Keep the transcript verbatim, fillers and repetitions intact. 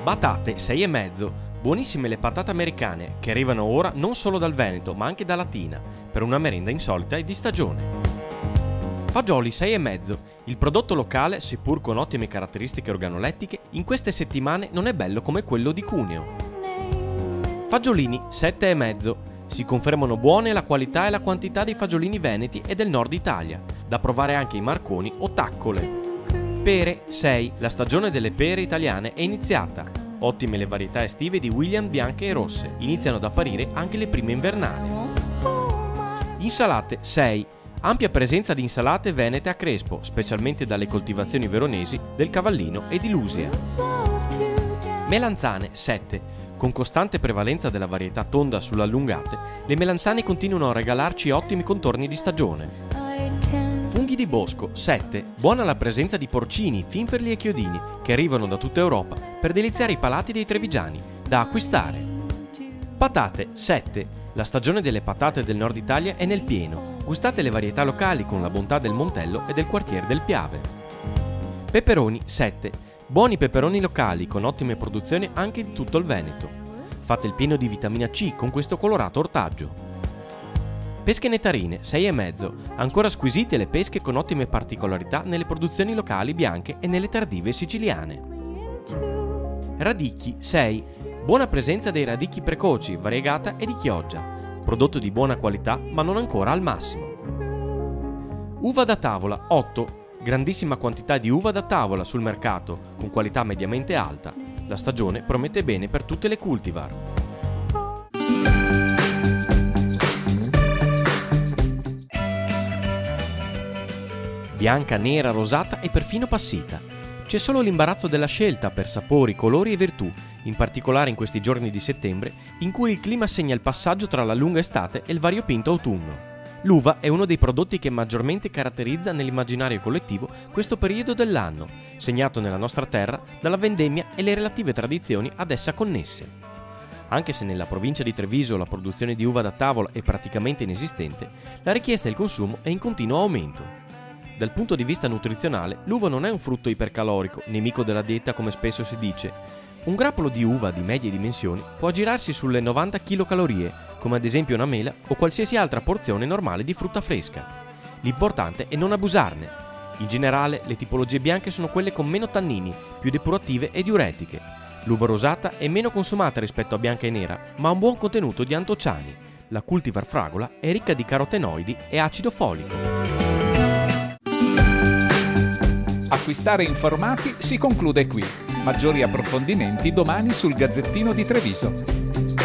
Patate sei e mezzo. Buonissime le patate americane, che arrivano ora non solo dal Veneto, ma anche da Latina, per una merenda insolita e di stagione. Fagioli sei e mezzo. Il prodotto locale, seppur con ottime caratteristiche organolettiche, in queste settimane non è bello come quello di Cuneo. Fagiolini sette e mezzo. Si confermano buone la qualità e la quantità dei fagiolini veneti e del nord Italia, da provare anche i marconi o taccole. Pere sei. La stagione delle pere italiane è iniziata. Ottime le varietà estive di William bianche e rosse. Iniziano ad apparire anche le prime invernali. Insalate sei. Ampia presenza di insalate venete a Crespo, specialmente dalle coltivazioni veronesi del Cavallino e di Lusia. Melanzane sette. Con costante prevalenza della varietà tonda sulle allungate, le melanzane continuano a regalarci ottimi contorni di stagione. Funghi di bosco sette. Buona la presenza di porcini, finferli e chiodini che arrivano da tutta Europa per deliziare i palati dei trevigiani, da acquistare. Patate sette. La stagione delle patate del nord Italia è nel pieno. Gustate le varietà locali con la bontà del Montello e del quartier del Piave. Peperoni sette. Buoni peperoni locali con ottime produzioni anche in tutto il Veneto. Fate il pieno di vitamina C con questo colorato ortaggio. Pesche nettarine sei e mezzo. Ancora squisite le pesche con ottime particolarità nelle produzioni locali bianche e nelle tardive siciliane. Radicchi sei. Buona presenza dei radicchi precoci, variegata e di chioggia. Prodotto di buona qualità ma non ancora al massimo. Uva da tavola otto. Grandissima quantità di uva da tavola sul mercato, con qualità mediamente alta. La stagione promette bene per tutte le cultivar. Bianca, nera, rosata e perfino passita. C'è solo l'imbarazzo della scelta per sapori, colori e virtù, in particolare in questi giorni di settembre, in cui il clima segna il passaggio tra la lunga estate e il variopinto autunno. L'uva è uno dei prodotti che maggiormente caratterizza nell'immaginario collettivo questo periodo dell'anno, segnato nella nostra terra dalla vendemmia e le relative tradizioni ad essa connesse. Anche se nella provincia di Treviso la produzione di uva da tavola è praticamente inesistente, la richiesta e il consumo è in continuo aumento. Dal punto di vista nutrizionale, l'uva non è un frutto ipercalorico, nemico della dieta come spesso si dice. Un grappolo di uva di medie dimensioni può aggirarsi sulle novanta chilocalorie, come ad esempio una mela o qualsiasi altra porzione normale di frutta fresca. L'importante è non abusarne. In generale, le tipologie bianche sono quelle con meno tannini, più depurative e diuretiche. L'uva rosata è meno consumata rispetto a bianca e nera, ma ha un buon contenuto di antociani. La cultivar fragola è ricca di carotenoidi e acido folico. Acquistare informati si conclude qui. Maggiori approfondimenti domani sul Gazzettino di Treviso.